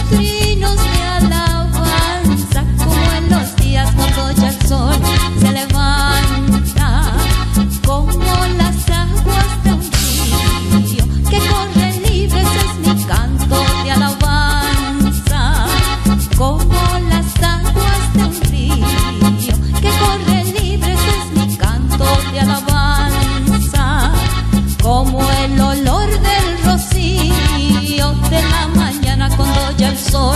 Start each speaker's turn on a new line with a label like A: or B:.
A: trinos de alabanza, como en los días cuando ya el sol se levanta, como las aguas de un río que corren libres, es mi canto de alabanza, como las aguas de un río que corren libres, es mi canto de alabanza, como el olor del rocío de la mañana cuando ya el sol